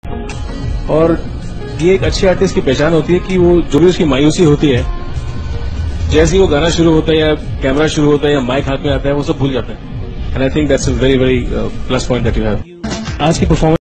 और ये एक अच्छे आर्टिस्ट की पहचान होती है कि वो जो भी उसकी मायूसी होती है, जैसे ही वो गाना शुरू होता है या कैमरा शुरू होता है या माइक हाथ में आता है, वो सब भूल जाता है। And I think that's a very very plus point that you have. आज की परफॉर्मेंस